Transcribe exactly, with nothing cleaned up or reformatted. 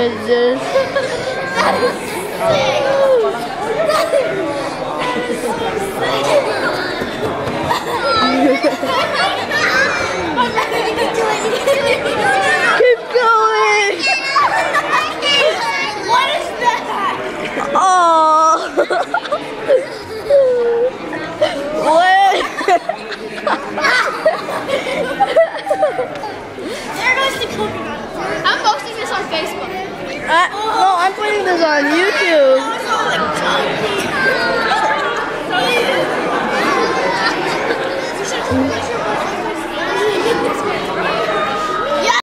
is this? That is sick. Keep going. What is that? Oh. What? There goes the coconut. I'm posting this on Facebook. Uh, no, I'm putting this on YouTube. Oh, it's all like chunky.